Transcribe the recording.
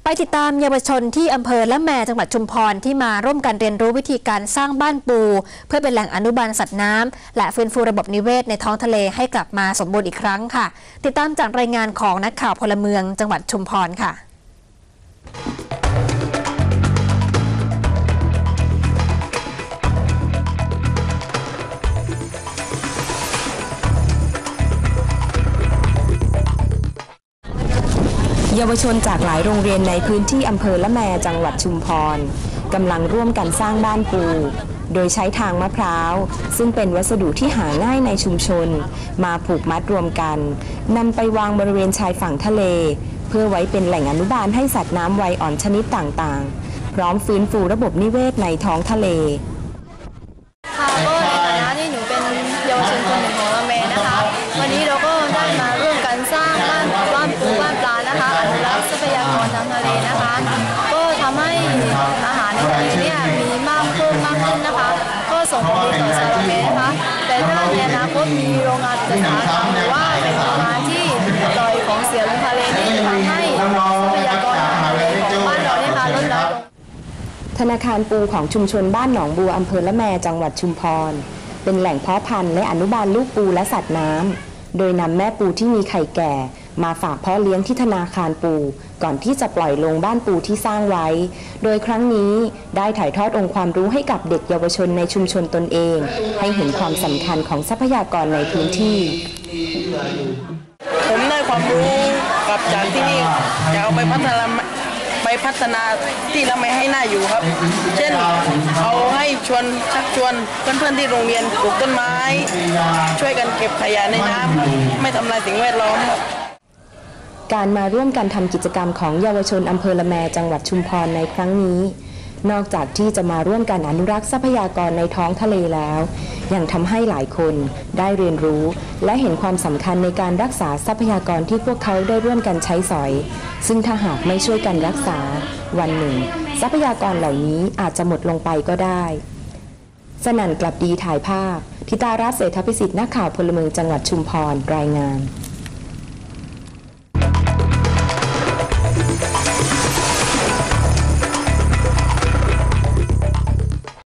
ไปติดตามเยาวชนที่อำเภอละแมจังหวัดชุมพรที่มาร่วมกันเรียนรู้วิธีการสร้างบ้านปูเพื่อเป็นแหล่งอนุบาลสัตว์น้ำและฟื้นฟูระบบนิเวศในท้องทะเลให้กลับมาสมบูรณ์อีกครั้งค่ะติดตามจากรายงานของนักข่าวพลเมืองจังหวัดชุมพรค่ะเยาวชนจากหลายโรงเรียนในพื้นที่อำเภอละแมจังหวัดชุมพรกำลังร่วมกันสร้างบ้านปูโดยใช้ทางมะพร้าวซึ่งเป็นวัสดุที่หาง่ายในชุมชนมาผูกมัดรวมกันนำไปวางบริเวณชายฝั่งทะเลเพื่อไว้เป็นแหล่งอนุบาลให้สัตว์น้ำวัยอ่อนชนิดต่างๆพร้อมฟื้นฟูระบบนิเวศในท้องทะเลค่ะก็ในฐานะที่หนูเป็นเยาวชนคนหนึ่งของละแมนะคะวันนี้เราก็ได้มาร่วมกันสร้างบ้านปูบ้านปลานะคะอนุรักษ์ทรัพยากรทางทะเลนะคะก็ทำให้อาหารในทะเลเนี่ยมีมากขึ้นนะคะก็ส่งผลดีต่อชาวละแมนะคะแต่ถ้าในอนาคตมีโรงงานอุตสาหกรรมหรือว่าเป็นโรงงานที่ปล่อยของเสียลงทะเลนี่ทำให้ทรัพยากรทางทะเลของบ้านเราเนี่ยค่ะลดน้อยลงธนาคารปูของชุมชนบ้านหนองบัวอำเภอละแมจังหวัดชุมพรเป็นแหล่งเพาะพันธุ์และอนุบาลลูกปูและสัตว์น้ำโดยนำแม่ปูที่มีไข่แก่มาฝากเพาะเลี้ยงที่ธนาคารปูก่อนที่จะปล่อยลงบ้านปูที่สร้างไว้โดยครั้งนี้ได้ถ่ายทอดองค์ความรู้ให้กับเด็กเยาวชนในชุมชนตนเองให้เห็นความสำคัญของทรัพยากรในพื้นที่ผมได้ความรู้กับจากที่นี่จะเอาไปพัฒนาที่ละแมให้น่าอยู่ครับเช่นเอาให้ชักชวนเพื่อนๆที่โรงเรียนปลูกต้นไม้ช่วยกันเก็บขยะในน้ำไม่ทำลายสิ่งแวดล้อมครับการมาร่วมกันทำกิจกรรมของเยาวชนอำเภอละแมจังหวัดชุมพรในครั้งนี้นอกจากที่จะมาร่วมกันอนุรักษ์ทรัพยากรในท้องทะเลแล้วยังทำให้หลายคนได้เรียนรู้และเห็นความสำคัญในการรักษาทรัพยากรที่พวกเขาได้ร่วมกันใช้สอยซึ่งถ้าหากไม่ช่วยกันรักษาวันหนึ่งทรัพยากรเหล่านี้อาจจะหมดลงไปก็ได้สนั่นกลับดีถ่ายภาพธิตารัตน์ เศรษฐพิสิทธิ์นักข่าวพลเมืองจังหวัดชุมพรรายงาน